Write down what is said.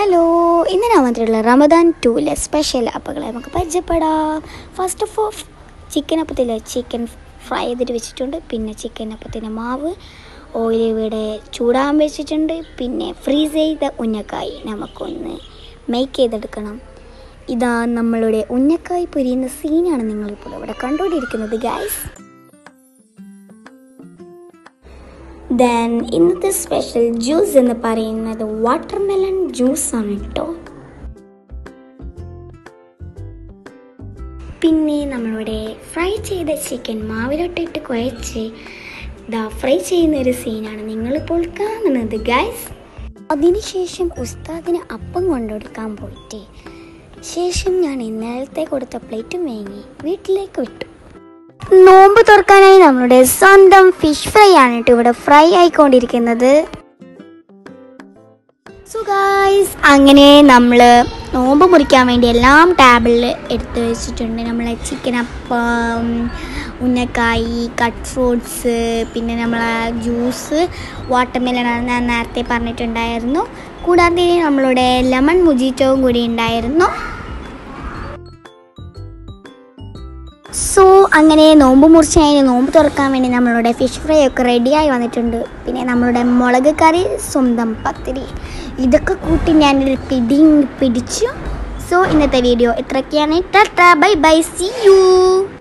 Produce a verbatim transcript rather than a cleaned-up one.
Hello, ഇന്ന് ഞാൻ വന്നിട്ടുള്ള റമദാൻ ടൂലെ സ്പെഷ്യൽ അപ്പകളെ നമുക്ക് പരിചയപ്പെടാം. ഫസ്റ്റ് ഓഫ് ഓൾ ചിക്കൻ അപ്പത്തിൽ ചിക്കൻ ഫ്രൈ ചെയ്തിട്ട് വെച്ചിട്ടുണ്ട്. പിന്നെ ചിക്കൻ അപ്പത്തിൻ്റെ മാവ് ഓയിൽ ഇവിടെ ചൂടാൻ വെച്ചിട്ടുണ്ട്. പിന്നെ ഫ്രീസ് ചെയ്ത ഉന്നക്കായി നമുക്കൊന്ന് മേക്ക് ചെയ്തെടുക്കണം. ഇതാ നമ്മളുടെ ഉന്നക്കായി പൊരിയുന്ന സീനാണ് നിങ്ങളിപ്പോൾ ഇവിടെ കണ്ടുകൊണ്ടിരിക്കുന്നത് ഗൈസ്. ദെൻ ഇന്നത്തെ സ്പെഷ്യൽ ജ്യൂസ് എന്ന് പറയുന്നത് വാട്ടർമെലൺ ജ്യൂസാണ് കേട്ടോ. പിന്നെ നമ്മളിവിടെ ഫ്രൈ ചെയ്ത ചിക്കൻ മാവിലോട്ടിട്ട് കുഴച്ച് ഇതാ ഫ്രൈ ചെയ്യുന്ന ഒരു സീനാണ് നിങ്ങളിപ്പോൾ കാണുന്നത് ഗൈസ്. അതിനുശേഷം ഉസ്താദിന് അപ്പം കൊണ്ടുകൊടുക്കാൻ പോയിട്ട് ശേഷം ഞാൻ ഇന്നലത്തെ കൊടുത്ത പ്ലേറ്റും വാങ്ങി വീട്ടിലേക്ക് വിട്ടു. നോമ്പ് തുറക്കാനായി നമ്മളുടെ സ്വന്തം ഫിഷ് ഫ്രൈ ആണ് കേട്ടോ ഇവിടെ ഫ്രൈ ആയിക്കൊണ്ടിരിക്കുന്നത്. സോ ഗൈസ്, അങ്ങനെ നമ്മൾ നോമ്പ് മുറിക്കാൻ വേണ്ടി എല്ലാം ടേബിളിൽ എടുത്ത് വെച്ചിട്ടുണ്ട്. നമ്മളെ ചിക്കൻ അപ്പം, ഉന്നക്കായി, കട്ട് ഫ്രൂട്ട്സ്, പിന്നെ നമ്മളെ ജ്യൂസ് വാട്ടർമെലൺ ആണ് ഞാൻ നേരത്തെ പറഞ്ഞിട്ടുണ്ടായിരുന്നു. കൂടാതെ നമ്മളുടെ ലെമൺ മുജിറ്റോവും കൂടി ഉണ്ടായിരുന്നു. സോ അങ്ങനെ നോമ്പ് മുറിച്ചായി നോമ്പ് തുറക്കാൻ വേണ്ടി നമ്മളുടെ ഫിഷ് ഫ്രൈ ഒക്കെ റെഡിയായി വന്നിട്ടുണ്ട്. പിന്നെ നമ്മളുടെ മുളക് കറി, സ്വന്തം പത്തിരി, ഇതൊക്കെ കൂട്ടി ഞാനൊരു പിടി പിടിച്ചു. സോ ഇന്നത്തെ വീഡിയോ ഇത്രയൊക്കെയാണ്. ടാറ്റാ, ബൈ ബൈ, സീ യു.